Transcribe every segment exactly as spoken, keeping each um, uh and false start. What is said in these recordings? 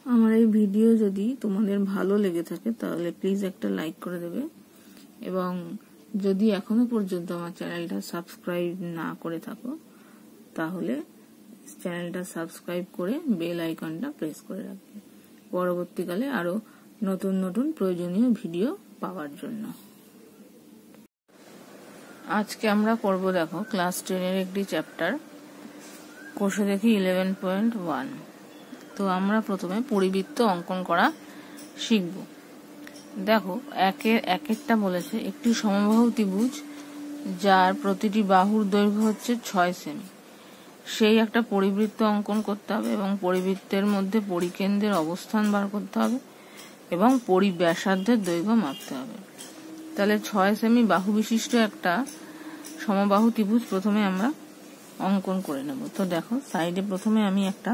আমার এই ভিডিও যদি তোমাদের ভালো লেগে থাকে তাহলে প্লিজ একটা লাইক করে দেবে, এবং যদি এখনো পর্যন্ত আমার চ্যানেলটা সাবস্ক্রাইব না করে থাকো তাহলে চ্যানেলটা সাবস্ক্রাইব করে বেল আইকনটা প্রেস করে রাখবে পরবর্তীকালে আরো নতুন নতুন প্রয়োজনীয় ভিডিও পাওয়ার জন্য। আজকে আমরা পড়ব, দেখো, ক্লাস টেনের একটি চ্যাপ্টার, কোষে দেখি ইলেভেন পয়েন্ট ওয়ান। তো আমরা প্রথমে পরিবৃত্ত অঙ্কন করা শিখব। দেখো, একের একেরটা বলেছে একটি সমবাহু ত্রিভুজ যার প্রতিটি বাহুর দৈর্ঘ্য হচ্ছে ছয় সেমি, সেই একটা পরিবৃত্ত অঙ্কন করতে হবে এবং পরিবৃত্তের মধ্যে পরিকেন্দ্রের অবস্থান বার করতে হবে এবং পরিব্যাসার্ধের দৈর্ঘ্য মাপতে হবে। তাহলে ছয় সেমি বাহু বিশিষ্ট একটা সমবাহু ত্রিভুজ প্রথমে আমরা অঙ্কন করে নেব। তো দেখো, সাইডে প্রথমে আমি একটা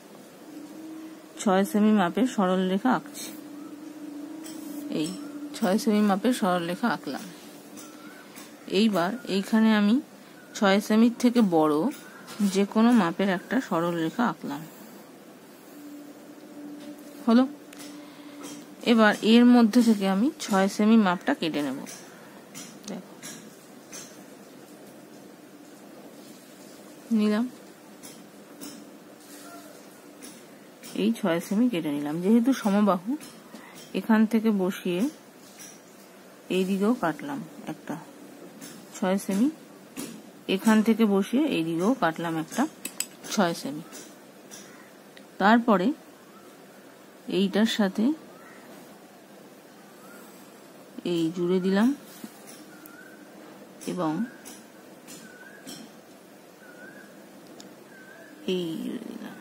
ছয় সেমি মাপের সরল রেখা আঁকছি। এই ছয় সেমি মাপের সরল রেখা আঁকলাম। এইবার এইখানে আমি ছয় সেমির থেকে বড় যে কোনো মাপের একটা সরল রেখা আঁকলাম। হলো। এবার এর মধ্যে থেকে আমি ছয় সেমি মাপটা কেটে নেব। দেখো, নিলাম, এই ছয় সেমি কেটে নিলাম। যেহেতু সমবাহু, এখান থেকে বসিয়ে এই দিকেও কাটলাম একটা ছয় সেমি, এখান থেকে বসিয়ে এই দিকেও কাটলাম একটা ছয় সেমি। তারপরে এইটার সাথে এই জুড়ে দিলাম এবং এই জুড়ে দিলাম।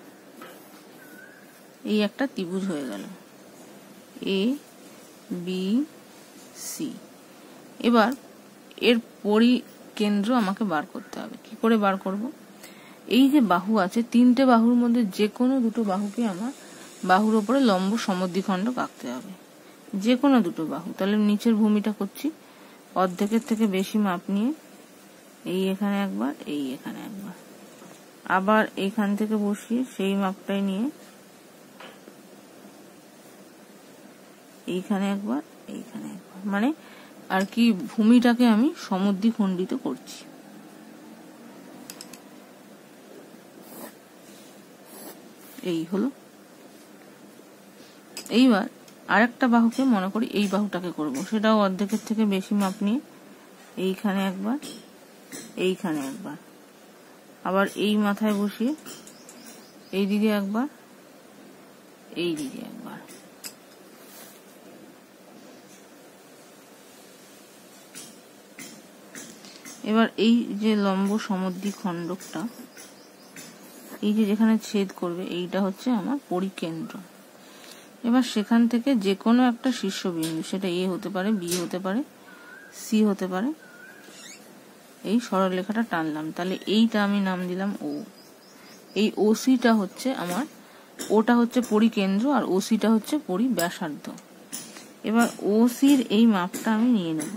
এই একটা ত্রিভুজ হয়ে গেল, এ বি সি। এবার এর পরিকেন্দ্র আমাকে বার করতে হবে। কি করে বার করব? এই যে বাহু আছে, তিনটে বাহুর মধ্যে যে কোনো দুটো বাহুকে আমার বাহুর ওপরে লম্ব সমদ্বিখণ্ডক আঁকতে হবে, যে কোনো দুটো বাহু। তাহলে নিচের ভূমিটা করছি, অর্ধেকের থেকে বেশি মাপ নিয়ে এই এখানে একবার, এই এখানে একবার, আবার এইখান থেকে বসিয়ে সেই মাপটাই নিয়ে এইখানে একবার, এইখানে একবার, মানে আর কি ভূমিটাকে আমি সমদ্বিখণ্ডিত করছি। এই হলো। এইবার আরেকটা বাহুকে মনে করি এই বাহুটাকে করব, সেটাও অর্ধেকের থেকে বেশি মাপ নিয়ে এইখানে একবার, এইখানে একবার, আবার এই মাথায় বসিয়ে এই দিকে একবার, এই দিকে একবার। এবার এই যে লম্ব সমদ্বিখণ্ডকটা, এই যে যেখানে ছেদ করবে, এইটা হচ্ছে আমার পরিকেন্দ্র। এবার সেখান থেকে যে কোনো একটা শীর্ষবিন্দু, সেটা এ হতে পারে, বি হতে পারে, সি হতে পারে, এই সরলরেখাটা টানলাম। তাহলে এইটা আমি নাম দিলাম ও। এই ওসিটা হচ্ছে আমার, ওটা হচ্ছে পরিকেন্দ্র আর ওসিটা হচ্ছে পরিব্যাসার্ধ। এবার ওসির এই মাপটা আমি নিয়ে নেব।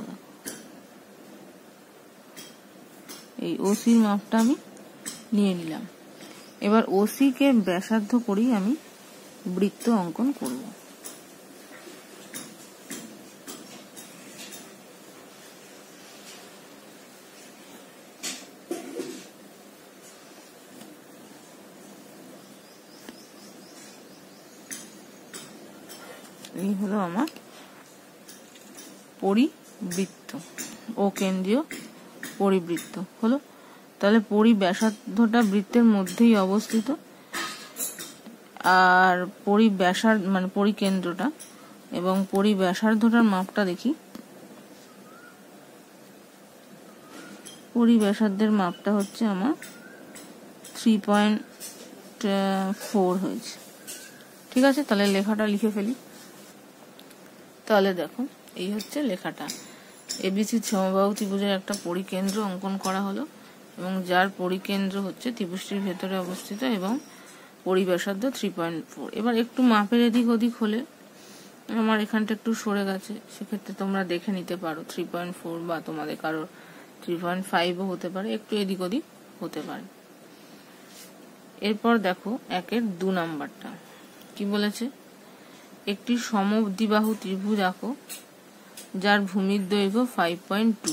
এই ওসির মাপটা আমি নিয়ে নিলাম। এবার ওসি কে ব্যাসার্ধ করেই আমি বৃত্ত অঙ্কন করব। এই হলো আমার পরিবৃত্ত, ও কেন্দ্রীয় পরিবৃত্ত হলো। তাহলে পরিব্যাসার্ধটা বৃত্তের মধ্যেই অবস্থিত, আর পরিব্যাসার্ধ মানে পরিকেন্দ্রটা এবং পরিব্যাসার্ধটার মাপটা দেখি। পরিব্যাসার্ধের মাপটা হচ্ছে আমার থ্রি পয়েন্ট ফোর হয়েছে। ঠিক আছে, তাহলে লেখাটা লিখে ফেলি। তাহলে দেখো, এই হচ্ছে লেখাটা। এবিসি সমবাহু ত্রিভুজের একটা পরিকেন্দ্র অঙ্কন করা হলো এবং যার পরিকেন্দ্র হচ্ছে ত্রিভুজটির ভেতরে অবস্থিত এবং পরিব্যাসার্ধ থ্রি পয়েন্ট ফোর। এবার একটু মাপের এদিক ওদিক হলে, আমার এখানটা একটু সরে গেছে, সেক্ষেত্রে তোমরা দেখে নিতে পারো থ্রি পয়েন্ট ফোর, বা তোমাদের কারোর থ্রি পয়েন্ট ফাইভও হতে পারে, একটু এদিক ওদিক হতে পারে। এরপর দেখো একের দু নাম্বারটা। কি বলেছে, একটি সমদ্বিবাহু ত্রিভুজ আঁকো যার ভূমির দৈর্ঘ্য ফাইভ পয়েন্ট টু।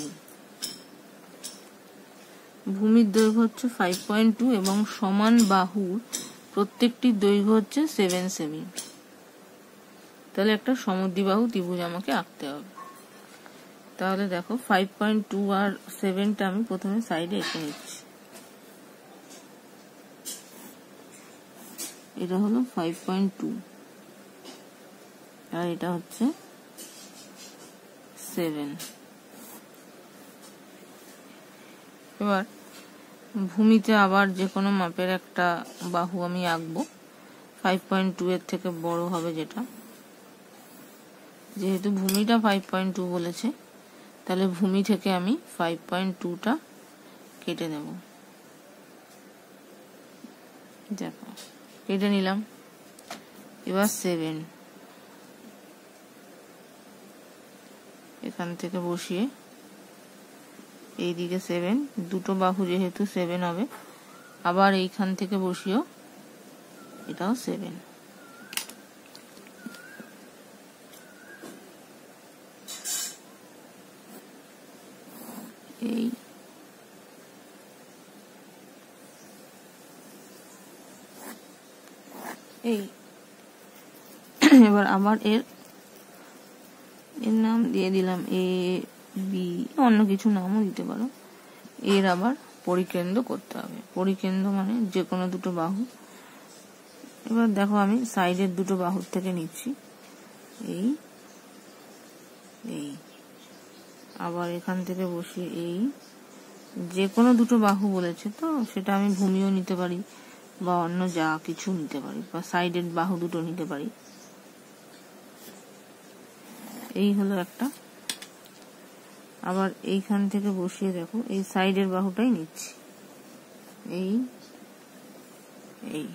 ভূমির দৈর্ঘ্য হচ্ছে ফাইভ পয়েন্ট টু এবং সমান বাহুর প্রত্যেকটির দৈর্ঘ্য হচ্ছে সেভেন সেমি। তাহলে একটা সমদ্বিবাহু ত্রিভুজ আমাকে আঁকতে হবে। তাহলে দেখো ফাইভ পয়েন্ট টু আর সেভেনটা আমি প্রথমে সাইডে এঁকে নিচ্ছি। এটা হলো ফাইভ পয়েন্ট টু আর এটা হচ্ছে সেভেন। এবার ভূমিতে আবার যে কোনো মাপের একটা বাহু আমি আঁকবো, ফাইভ পয়েন্ট টু এর থেকে বড় হবে যেটা। যেহেতু ভূমিটা ফাইভ পয়েন্ট টু বলেছে, তাহলে ভূমি থেকে আমি ফাইভ পয়েন্ট টুটা কেটে নেব। দেখো কেটে নিলাম। এবার সেভেন এখান থেকে বসিয়ে এইদিকে সেভেন, দুটো বাহু যেহেতু সেভেন হবে, আবার এইখান থেকে বসিয়েও এটাও সেভেন। এই এই এবার আবার এর এর নাম দিয়ে দিলাম এ বি, অন্য কিছু নামও দিতে পারো। এর আবার পরিকেন্দ্র করতে হবে। পরিকেন্দ্র মানে যে কোনো দুটো বাহু। এবার দেখো আমি সাইডের দুটো বাহুর থেকে নিচ্ছি, এই এই আবার এখান থেকে বসিয়ে এই, যে কোনো দুটো বাহু বলেছে তো সেটা আমি ভূমিও নিতে পারি বা অন্য যা কিছু নিতে পারি, বা সাইডের বাহু দুটো নিতে পারি। এই হলো একটা। আবার এইখান থেকে বসিয়ে দেখো এই সাইডের বাহুটাই নিচ্ছি, এই এই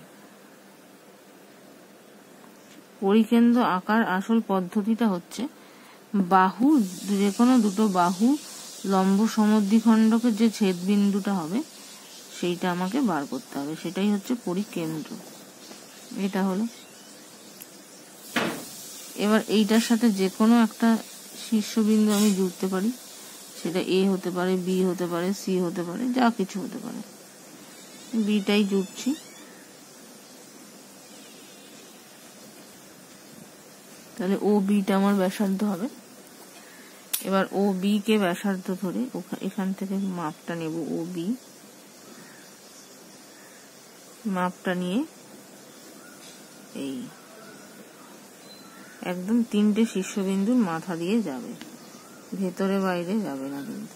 পরিকেন্দ্র আঁকার আসল পদ্ধতিটা হচ্ছে বাহু, যে কোনো দুটো বাহু লম্ব সমদ্বিখণ্ডকের যে ছেদ বিন্দুটা হবে সেইটা আমাকে বার করতে হবে, সেটাই হচ্ছে পরিকেন্দ্র। এটা হলো। এবার এইটার সাথে যে কোনো একটা শীর্ষবিন্দু আমি জুড়তে পারি, সেটা এ হতে পারে, বি হতে পারে, সি হতে পারে, যা কিছু হতে পারে। বিটাই জুড়ছি। তাহলে ও বিটা আমার ব্যাসার্ধ হবে। এবার ও বি কে ব্যাসার্ধ ধরে এখান থেকে মাপটা নেব, ও বি মাপটা নিয়ে এই একদম তিনটে শীর্ষবিন্দুর মাথা দিয়ে যাবে, ভেতরে বাইরে যাবে না কিন্তু।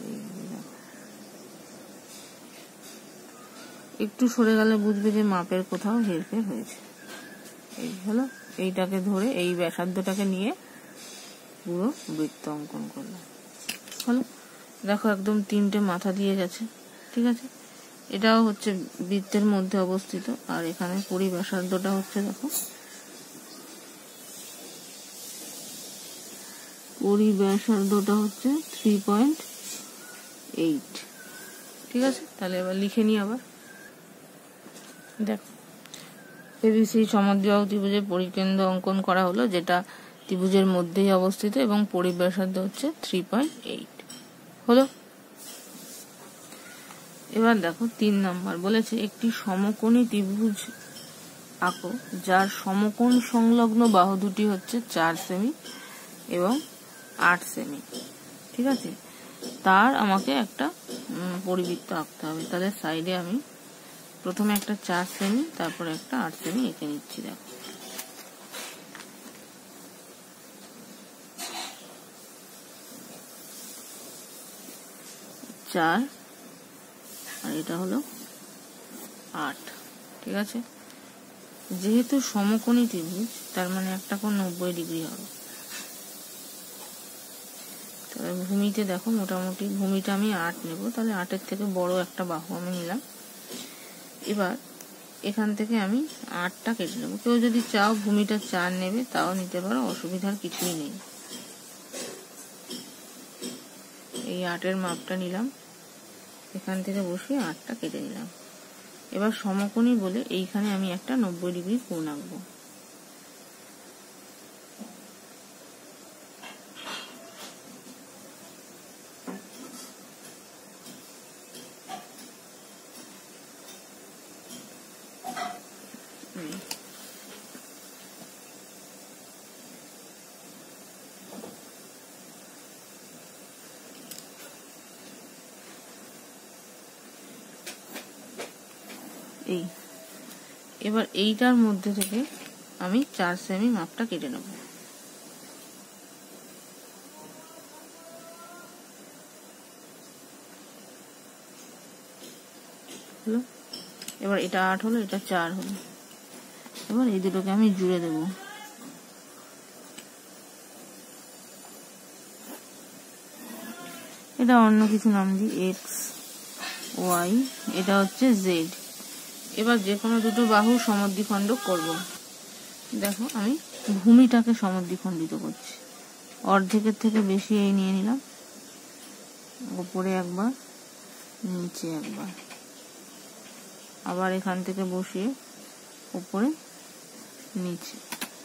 একটু সরে গেলে বুঝবে যে মাপের কোথাও হেরফের হয়েছে। এই হলো। এইটাকে ধরে এই ব্যাসার্ধটাকে নিয়ে পুরো বৃত্ত অঙ্কন করলাম। হলো। দেখো একদম তিনটে মাথা দিয়ে গেছে। ঠিক আছে, এটাও হচ্ছে বৃত্তের মধ্যে অবস্থিত। আর এখানে পরিব্যাসার্ধটা হচ্ছে, দেখো পরিব্যাসার্ধটা হচ্ছে থ্রি পয়েন্ট এইট। ঠিক আছে, তাহলে এবার লিখে নিই আবার। দেখো এবিসি সমদ্বিবাহু ত্রিভুজের পরিকেন্দ্র অঙ্কন করা হলো, যেটা ত্রিভুজের মধ্যেই অবস্থিত এবং পরিব্যাসার্ধ হচ্ছে থ্রি পয়েন্ট এইট। হলো। এবার দেখো তিন নাম্বার বলেছে একটি সমকোণী ত্রিভুজ আঁকো যার সমকোণ সংলগ্ন বাহু দুটি হচ্ছে চার সেমি এবং আট সেমি। ঠিক আছে, তার আমাকে একটা পরিবৃত্ত আঁকতে হবে। তাহলে সাইডে আমি প্রথমে একটা চার সেমি তারপরে একটা আট সেমি এঁকে নিচ্ছি। দেখো চার আর এটা হলো আট। ঠিক আছে, যেহেতু সমকোণী ত্রিভুজ তার মানে একটা কোণ নব্বই ডিগ্রি হবে। তবে ভূমিতে দেখো মোটামুটি ভূমিটা আমি আট নেব, তাহলে আটের থেকে বড় একটা বাহু আমি নিলাম। এবার এখান থেকে আমি আটটা কেটে নেবো। কেউ যদি চাও ভূমিটা চার নেবে তাও নিতে পারো, অসুবিধার কিছুই নেই। এই আটের মাপটা নিলাম, এখান থেকে বসিয়ে আটটা কেটে নিলাম। এবার সমকোণী বলে এইখানে আমি একটা নব্বই ডিগ্রি কোণ আঁকবো। এই এবার এইটার মধ্যে থেকে আমি চার সেমি মাপটা কেটে নেব। হলো, এবার এটা আট হলো, এটা চার হলো। এবার এই দুটোকে আমি জুড়ে দেব। এটা অন্য কিছু নাম দিই, এক্স ওয়াই, এটা হচ্ছে জেড। এবার যে কোনো দুটো বাহুর সমদ্বিখণ্ড করব। দেখো আমি ভূমিটাকে সমদ্বিখণ্ডিত করছি। অর্ধেকের থেকে বেশি এই নিয়ে নিলাম, উপরে একবার, নিচে একবার, আবার এখান থেকে বসিয়ে উপরে নিচে।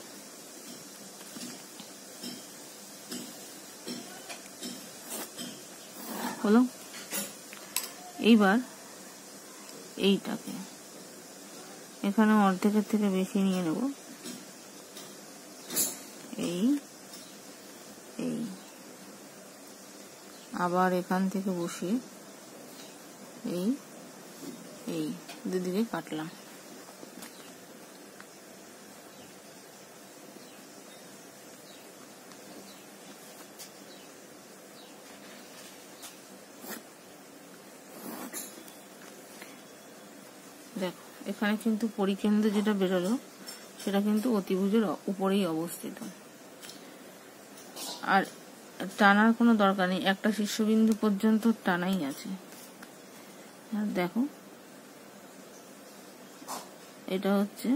হলো, এইবার এইটাকে এখানে অর্ধেকের থেকে বেশি নিয়ে নেব, এই এই আবার এখান থেকে বসিয়ে এই এই দুদিকে কাটলাম। দেখো এখানে কিন্তু পরিকেন্দ্র যেটা বেরোলো সেটা কিন্তু অতিভুজের উপরেই অবস্থিত, আর টানার কোনো দরকার নেই, একটা শীর্ষবিন্দু পর্যন্ত টানাই আছে। আর দেখো এটা হচ্ছে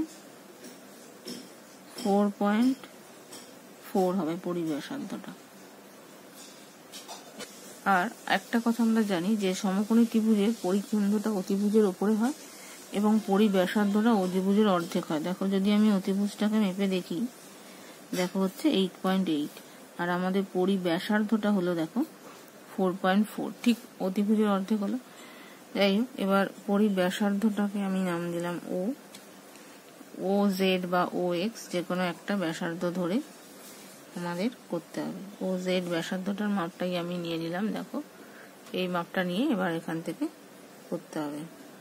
ফোর পয়েন্ট ফোর হবে পরিব্যাসার্ধটা। আর একটা কথা আমরা জানি যে সমকোণী ত্রিভুজের পরিকেন্দ্রটা অতিভুজের উপরে হয় এবং পরিব্যাসার্ধটা অতিভুজের অর্ধেক হয়। দেখো যদি আমি অতিভুজটাকে মেপে দেখি, দেখো হচ্ছে এইট পয়েন্ট এইট, আর আমাদের পরিব্যাসার্ধটা হলো দেখো ফোর পয়েন্ট ফোর, ঠিক অতিভুজের অর্ধেক হলো। যাই হোক, এবার পরিব্যাসার্ধটাকে আমি নাম দিলাম ও ও জেড বা ও এক্স, যে কোনো একটা ব্যাসার্ধ ধরে আমাদের করতে হবে। ও জেড ব্যাসার্ধটার মাপটাই আমি নিয়ে নিলাম। দেখো এই মাপটা নিয়ে এবার এখান থেকে করতে হবে।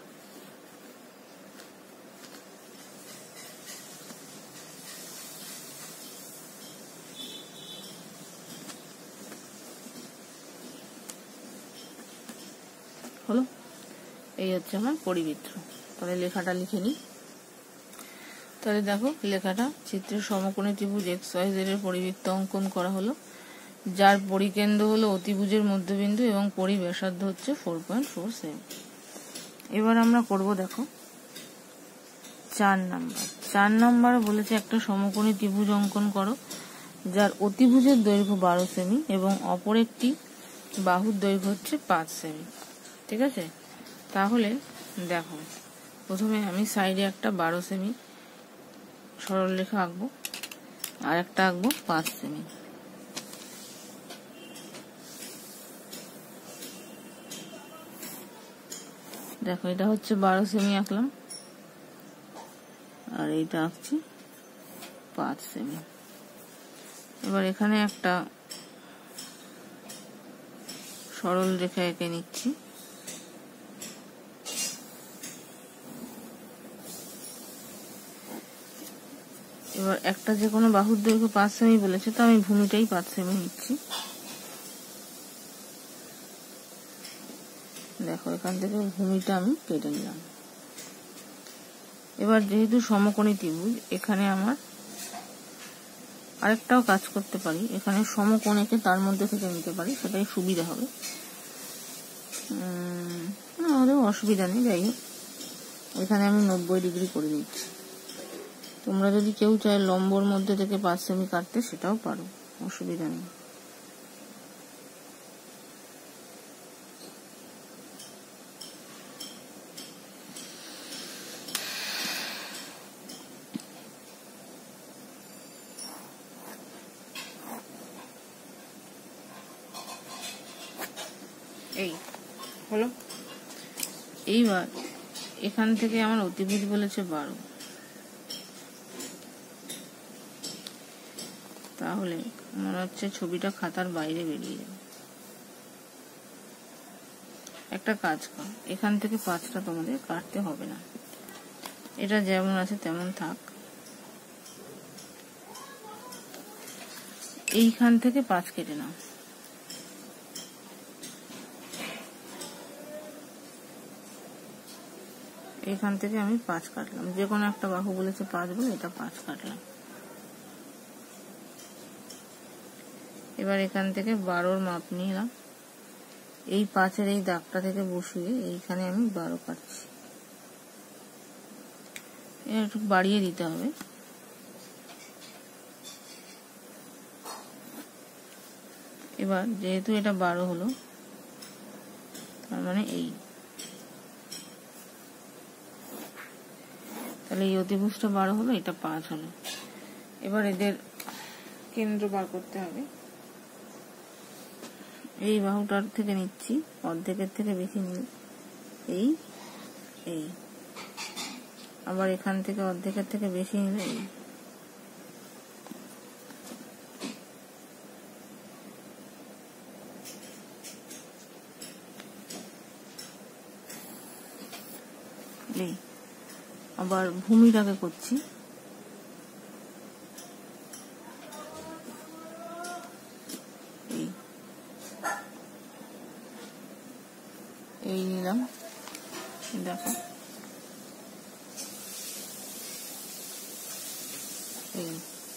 হলো, এই হচ্ছে আমার পরিবৃত্ত। তাহলে লেখাটা লিখে নিই। তাহলে দেখো লেখাটা, চিত্রের সমকোণী ত্রিভুজ এক্স ওয়াই জেড এর পরিবৃত্ত অঙ্কন করা হলো, যার পরিকেন্দ্র হলো অতিভুজের মধ্যবিন্দু এবং পরিব্যাসার্ধ হচ্ছে ফোর পয়েন্ট ফোর সেভেন। এবার আমরা করব দেখো চার নাম্বার। চার নাম্বার বলেছে একটা সমকোণী ত্রিভুজ অঙ্কন করো, যার অতিভুজের দৈর্ঘ্য বারো সেমি এবং অপর একটি বাহুর দৈর্ঘ্য হচ্ছে পাঁচ সেমি। ঠিক আছে, তাহলে দেখো প্রথমে আমি সাইডে একটা বারো সেমি সরলরেখা আঁকবো, আর একটা আঁকবো পাঁচ সেমি। দেখো এটা হচ্ছে বারো সেমি আঁকলাম, আর এইটা আঁকছি পাঁচ সেমি। এবার এখানে একটা সরল রেখা এঁকে নিচ্ছি। এবার একটা যে কোনো বাহুর দৈর্ঘ্য পাঁচ সেমি বলেছে, তো আমি ভূমিটাই পাঁচ সেমি নিচ্ছি। দেখো এখান থেকে ভূমিটা আমি কেটে নিলাম। এবার যেহেতু সমকোণী ত্রিভুজ, এখানে আমার আরেকটাও কাজ করতে পারি, এখানে সমকোণ এঁকে তার মধ্যে থেকে নিতে পারি, সেটাই সুবিধা হবে। আমাদের অসুবিধা নেই। যাই হোক, এখানে আমি নব্বই ডিগ্রি করে নিচ্ছি। তোমরা যদি কেউ চায় লম্বর মধ্যে থেকে পাঁচ সেমি কাটতে, সেটাও পারো, অসুবিধা নেই। এই হলো। এইবার এখান থেকে আমার অতিভুজ বলেছে বারো, তাহলে মনে হচ্ছে ছবিটা খাতার বাইরে বেরিয়ে যাবে। একটা কাজ কর, এখান থেকে পাঁচটা তোমাদের কাটতে হবে না, এটা যেমন আছে তেমন থাক। এইখান থেকে পাঁচ কেটে নাও। এখান থেকে আমি পাঁচ কাটলাম, যে কোনো একটা বাহু বলেছে পাঁচ বলে এটা পাঁচ কাটলাম। এবার এখান থেকে বারোর মাপ নিলাম, এই পাঁচের এই দাগটা থেকে বসিয়ে এইখানে আমি বারো কাটছি। একটু বাড়িয়ে দিতে হবে। এবার যেহেতু এটা বারো হলো, তার মানে এই, তাহলে এই অতিভুজটা বারো হলো, এটা পাঁচ হলো। এবার এদের কেন্দ্র বার করতে হবে। এই বাহুটার থেকে নিচ্ছি, অর্ধেকের থেকে বেশি নিই, এই এই আবার এখান থেকে অর্ধেকের থেকে বেশি নিলে এই। এই আবার ভূমিটাকে করছি, এই এই নিলাম, দেখো এই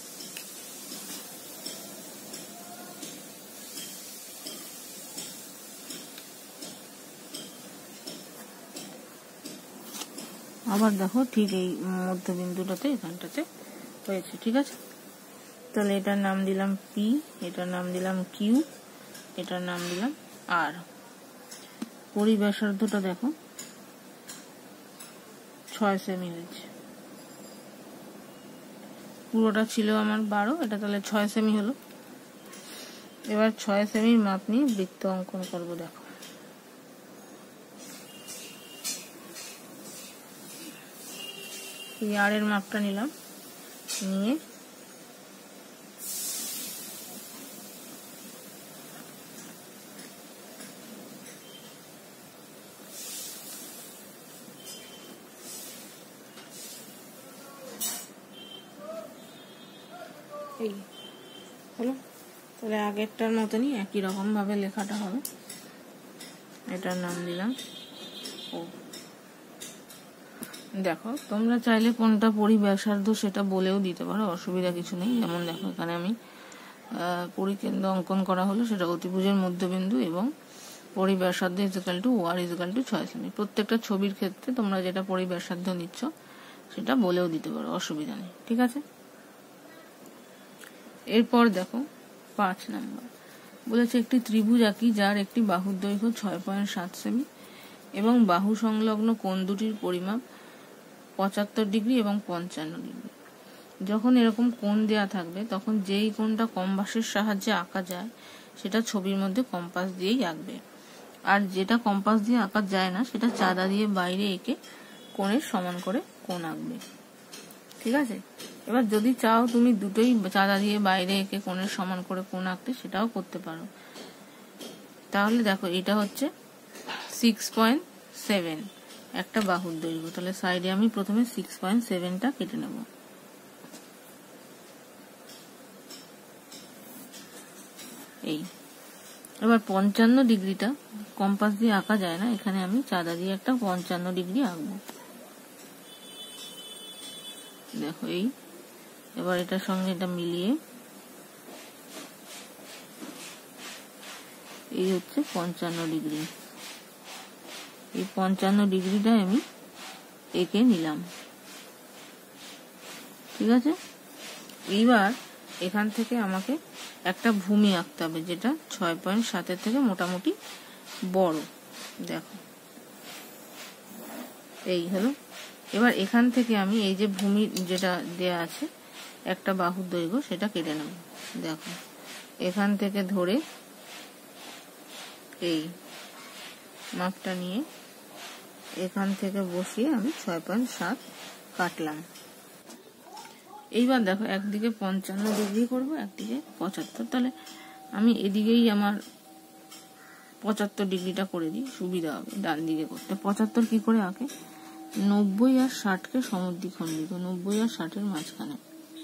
আবার দেখো ঠিক এই মধ্যবিন্দুটাতে এখানটাতে হয়েছে। ঠিক আছে, তাহলে এটার নাম দিলাম পি, এটার নাম দিলাম কিউ, এটার নাম দিলাম আর। পরিব্যাসার্ধটা দেখো ছয় সেমি হয়েছে, পুরোটা ছিল আমার বারো, এটা তাহলে ছয় সেমি হলো। এবার ছয় সেমির মাপ নিয়ে বৃত্ত অঙ্কন করব। দেখো এই আর এর মাপটা নিলাম, নিয়ে এই হলো। তাহলে আগেরটার মতনই একই রকম ভাবে লেখাটা হবে। এটার নাম দিলাম ও। দেখো তোমরা চাইলে কোনটা পরিব্যাসার্ধ সেটা বলেও দিতে পারো, অসুবিধা কিছু নেই। যেমন দেখো এখানে আমি পরিকেন্দ্র অঙ্কন করা হলো, সেটা অতিভুজের মধ্যবিন্দু এবং পরিব্যাসার্ধ equal to or equal to ছয় সেমি। প্রত্যেকটা ছবির ক্ষেত্রে তোমরা যেটা পরিব্যাসার্ধ নিচ্ছ সেটা বলেও দিতে পারো, অসুবিধা নেই। ঠিক আছে, এরপর দেখো পাঁচ নাম্বার বলেছে একটি ত্রিভুজ আঁকি যার একটি বাহুর দৈর্ঘ্য ছয় পয়েন্ট সাত সেমি এবং বাহু সংলগ্ন কোণ দুটির পরিমাপ পঁচাত্তর ডিগ্রি এবং পঞ্চান্ন ডিগ্রি। যখন এরকম কোণ দেয়া থাকবে তখন যেই কোণটা কম্পাসের সাহায্যে আঁকা যায় সেটা ছবির মধ্যে কম্পাস দিয়েই আঁকবে, আর যেটা কম্পাস দিয়ে আঁকা যায় না সেটা চাঁদা দিয়ে বাইরে এঁকে কোণের সমান করে কোণ আঁকবে। ঠিক আছে, এবার যদি চাও তুমি দুটোই চাঁদা দিয়ে বাইরে এঁকে কোণের সমান করে কোণ আঁকতে, সেটাও করতে পারো। তাহলে দেখো এটা হচ্ছে সিক্স পয়েন্ট সেভেন একটা বাহুর দৈর্ঘ্য, তাহলে সাইডে আমি প্রথমে সিক্স পয়েন্ট সেভেনটা কেটে নেব। এই এবার পঞ্চান্ন ডিগ্রিটা কম্পাস দিয়ে আঁকা যায় না, এখানে আমি চাঁদা দিয়ে একটা পঞ্চান্ন ডিগ্রি আঁকবো। দেখো এই এবার এটার সঙ্গে এটা মিলিয়ে এই হচ্ছে পঞ্চান্ন ডিগ্রি। এই পঞ্চান্ন ডিগ্রিটা আমি এঁকে নিলাম। ঠিক আছে, এইবার এখান থেকে আমাকে একটা ভূমি আঁকতে হবে যেটা ছয় পয়েন্ট সাতের থেকে মোটামুটি বড়। দেখো এই হলো। এবার এখান থেকে আমি এই যে ভূমি যেটা দেয়া আছে একটা বাহুর দৈর্ঘ্য সেটা কেটে নেব। দেখো এখান থেকে ধরে এই মাপটা নিয়ে এখান থেকে বসিয়ে আমি ছয় পয়েন্ট সাত কাটলাম। এইবার দেখো একদিকে পঞ্চান্ন ডিগ্রি করবো, একদিকে পঁচাত্তর, তাহলে আমি এদিকেই আমার পঁচাত্তর ডিগ্রিটা করে দিই, সুবিধা হবে ডান দিকে করতে। পঁচাত্তর কি করে আঁকে, নব্বই আর ষাটকে সমদ্বিখণ্ডিত, নব্বই আর ষাটের মাঝখানে।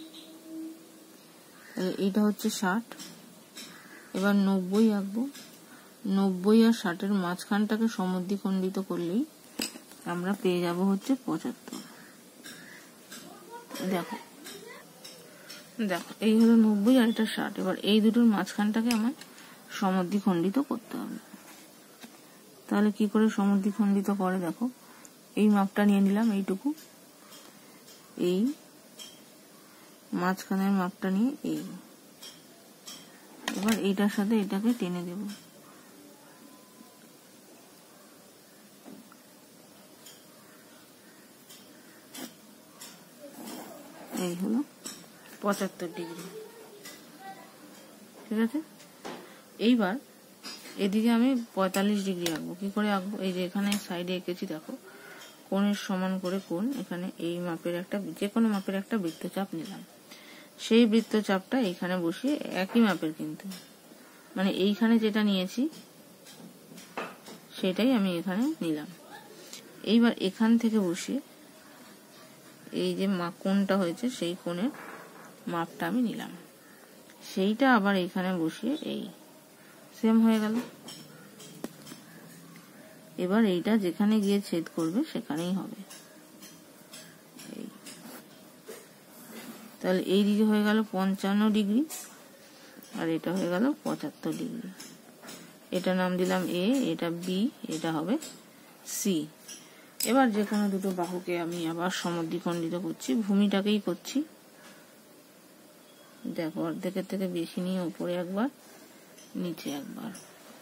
তাহলে এইটা হচ্ছে ষাট, এবার নব্বই আঁকবো। নব্বই আর ষাটের মাঝখানটাকে সমদ্বিখণ্ডিত করলেই আমরা পেয়ে যাব হচ্ছে পঁচাত্তর। দেখো দেখো এই হলো নব্বই আর এটা ষাট। এবার এই দুটোর মাঝখানটাকে আমার সমদ্বিখণ্ডিত করতে হবে। তাহলে কি করে সমদ্বিখণ্ডিত করে দেখো, এই মাপটা নিয়ে নিলাম, এইটুকু, এই মাঝখানের মাপটা নিয়ে এই, এবার এইটার সাথে এটাকে টেনে দেব। এই হলো পঁচাত্তর ডিগ্রি। ঠিক আছে, এইবার এদিকে আমি পঁয়তাল্লিশ ডিগ্রি আঁকবো। কি করে আঁকবো, এই যে এখানে সাইডে এঁকেছি দেখো, কোণের সমান করে কোণ, এখানে এই মাপের একটা, যে কোনো মাপের একটা বৃত্তচাপ নিলাম। সেই বৃত্তচাপটা এখানে বসিয়ে, একই মাপের কিন্তু, মানে এইখানে যেটা নিয়েছি সেটাই আমি এখানে নিলাম। এইবার এখান থেকে বসিয়ে এই যে কোণটা হয়েছে সেই কোণের মাপটা আমি নিলাম, সেইটা আবার এখানে বসিয়ে এই সেম হয়ে গেল। এবার এইটা যেখানে গিয়ে ছেদ করবে সেখানেই হবে। এই তাহলে এই দিকে হয়ে গেল পঞ্চান্ন ডিগ্রি, আর এটা হয়ে গেল পঁচাত্তর ডিগ্রি। এটা নাম দিলাম এ, এটা বি, এটা হবে সি। এবার যে কোনো দুটো বাহুকে আমি আবার সমদ্বিখণ্ডিত করছি, ভূমিটাকেই করছি। দেখো অর্ধেকের থেকে বেশি নিয়ে উপরে একবার, নিচে একবার,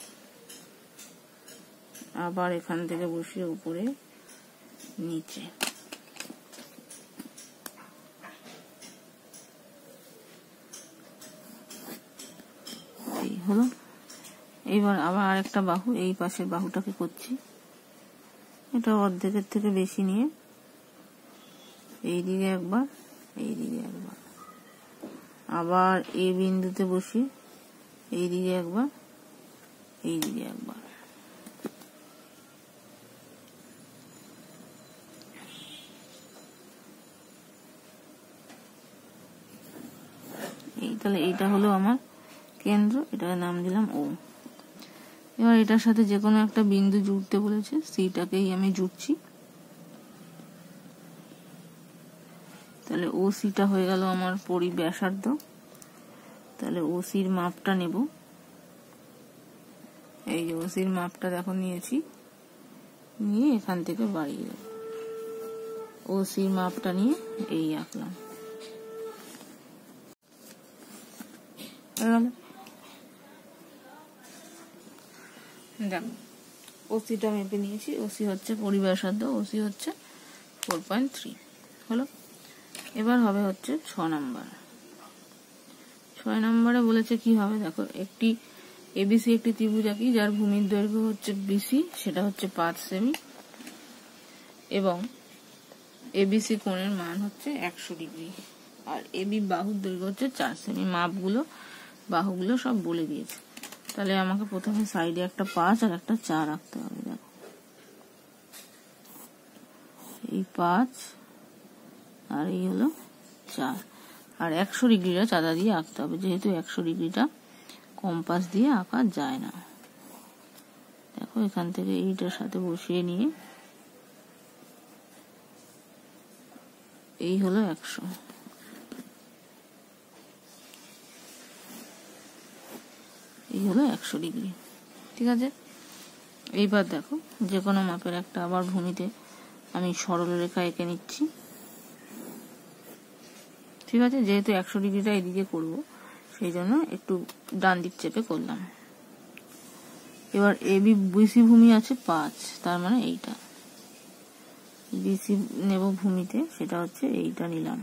আবার এখান থেকে বসিয়ে উপরে নিচে। এই হলো। এইবার আবার আরেকটা বাহু, এই পাশের বাহুটাকে করছি, এটা অর্ধেকের থেকে বেশি নিয়ে এই দিকে একবার, এই দিকে একবার, আবার এই বিন্দুতে বসি, এই দিকে একবার, এই দিকে একবার। এই তাহলে এইটা হলো আমার কেন্দ্র, এটার নাম দিলাম ও। এবার এটার সাথে যে কোনো একটা বিন্দু জুড়তে বলেছে, সেইটাকেই আমি জুড়ছি। তাহলে ও সিটা হয়ে গেল আমার পরি ব্যাসার্ধ। তাহলে ও সির মাপটা নেব, এই যে ও সির মাপটা দেখো নিয়েছি, নিয়ে এখান থেকে বাড়িয়ে দেব। ও সির মাপটা নিয়ে এই আঁকলাম। দেখো ওসিটা মেপে নিয়েছি, ওসি হচ্ছে পরিব্যাসার্ধ, ওসি হচ্ছে ফোর পয়েন্ট থ্রি হলো। এবার হবে হচ্ছে ছ নাম্বার। ছয় নম্বরে বলেছে কি হবে দেখো, একটি এবিসি একটি ত্রিভুজ আঁকি যার ভূমির দৈর্ঘ্য হচ্ছে বিসি, সেটা হচ্ছে পাঁচ সেমি, এবং এবিসি কোণের মান হচ্ছে একশো ডিগ্রি, আর এবি বাহুর দৈর্ঘ্য হচ্ছে চার সেমি। মাপগুলো বাহুগুলো সব বলে দিয়েছে। তাহলে আমাকে প্রথমে সাইডে একটা পাঁচ আর একটা চার আঁকতে হবে। দেখো এই পাঁচ আর এই হলো চার, আর একশো ডিগ্রিটা চাঁদা দিয়ে আঁকতে হবে, যেহেতু একশো ডিগ্রিটা কম্পাস দিয়ে আঁকা যায় না। দেখো এখান থেকে এইটার সাথে বসিয়ে নিয়ে এই হলো একশো, এই হলো একশো ডিগ্রি। ঠিক আছে, এইবার দেখো যে কোনো মাপের একটা আবার ভূমিতে আমি সরল রেখা এঁকে নিচ্ছি। ঠিক আছে, যেহেতু একশো ডিগ্রিটা এদিকে করব সেই জন্য একটু ডান দিক চেপে করলাম। এবার এবি বিসি ভূমি আছে পাঁচ, তার মানে এইটা বিসি নেব ভূমিতে, সেটা হচ্ছে এইটা নিলাম।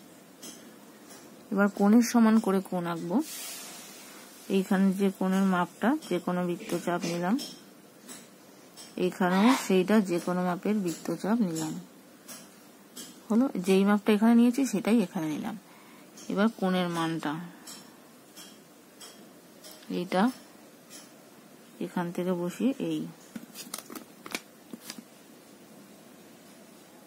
এবার কোণের সমান করে কোণ আঁকবো। এইখানে যে কোণের মাপটা যে কোনো বৃত্তচাপ নিলাম, এইখানেও সেইটা যে কোনো মাপের বৃত্তচাপ নিলাম। হলো, যেই মাপটা এখানে নিয়েছি সেটাই এখানে নিলাম। এবার কোণের মানটা এইটা এখান থেকে বসিয়ে এই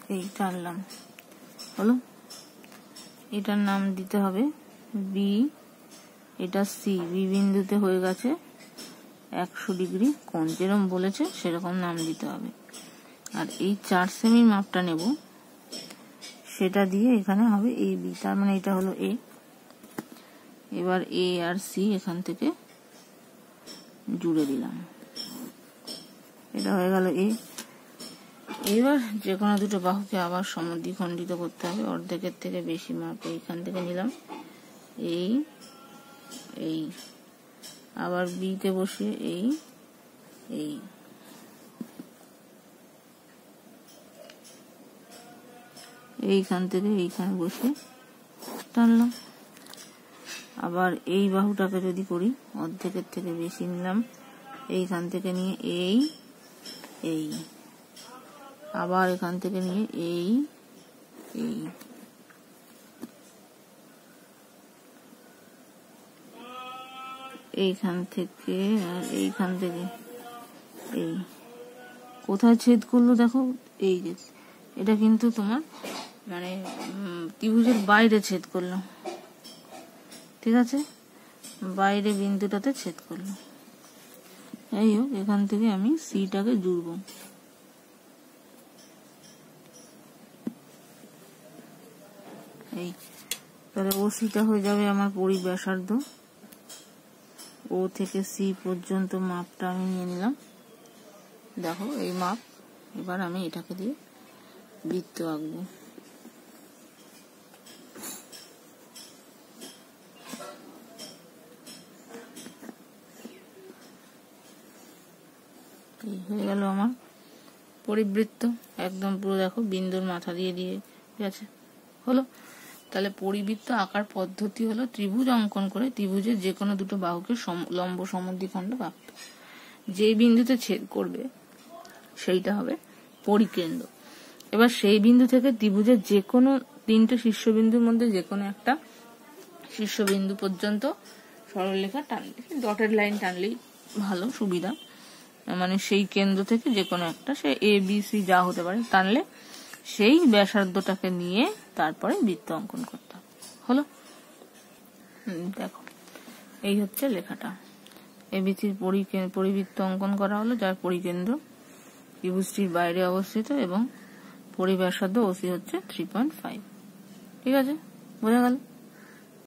এই টানলাম, হলো। এটার নাম দিতে হবে বি, এটা সি। বি বিন্দুতে হয়ে গেছে একশো ডিগ্রি কোণ, যেরকম বলেছে সেরকম নাম দিতে হবে। আর এই চার সেমি মাপটা নেব, সেটা দিয়ে এখানে হবে এ বি, তার মানে এটা হলো এ। এবার এ আর সি এখান থেকে জুড়ে দিলাম, এটা হয়ে গেল এ। এবার যে কোনো দুটো বাহুকে আবার সমদ্বিখণ্ডিত করতে হবে, অর্ধেকের থেকে বেশি মাপ এইখান থেকে নিলাম, এই এই আবার বিতে বসিয়ে এই এই এইখান থেকে এইখানে বসে টানলাম। আবার এই বাহুটাকে যদি করি, অর্ধেকের থেকে বেশি নিলাম, এইখান থেকে নিয়ে এই এই আবার এখান থেকে নিয়ে এই এই এইখান থেকে আর এইখান থেকে এই কোথায় ছেদ করলো দেখো, এই যে এটা কিন্তু তোমার মানে ত্রিভুজের বাইরে ছেদ করলো, ঠিক আছে, বাইরে বিন্দুটাতে ছেদ করলো। এই হোক, এখান থেকে আমি সিটাকে জুড়বো। এই তাহলে ও সিটা হয়ে যাবে আমার পরিব্যাসার্ধ। ও থেকে সি পর্যন্ত মাপটা আমি নিয়ে নিলাম, দেখো এই মাপ। এবার আমি এটাকে দিয়ে বৃত্ত আঁকবো। এই হয়ে গেল আমার পরিবৃত্ত, একদম পুরো দেখো বিন্দুর মাথা দিয়ে দিয়ে গেছে, হলো। তাহলে পরিবৃত্ত আঁকার পদ্ধতি হলো ত্রিভুজ অঙ্কন করে ত্রিভুজের যে কোনো দুটো বাহুকে লম্ব সমদ্বিখণ্ড আঁকতে। যে বিন্দুতে ছেদ করবে সেইটা হবে পরিকেন্দ্র। এবার সেই বিন্দু থেকে ত্রিভুজের যে কোনো তিনটে শীর্ষবিন্দুর মধ্যে যে কোনো একটা শীর্ষবিন্দু পর্যন্ত সরলরেখা টানলে, ডটেড লাইন টানলেই ভালো সুবিধা, মানে সেই কেন্দ্র থেকে যে কোনো একটা, সে এ বি সি যা হতে পারে, টানলে সেই ব্যাসার্ধটাকে নিয়ে তারপরে বৃত্ত অঙ্কন করতে হবে, হলো। দেখো এই হচ্ছে লেখাটা, এবিসির পরিবৃত্ত অঙ্কন করা হলো, যার পরিকেন্দ্র ত্রিভুজটির বাইরে অবস্থিত এবং পরিব্যাসার্ধ ওসি হচ্ছে থ্রি পয়েন্ট ফাইভ। ঠিক আছে, বোঝা গেল।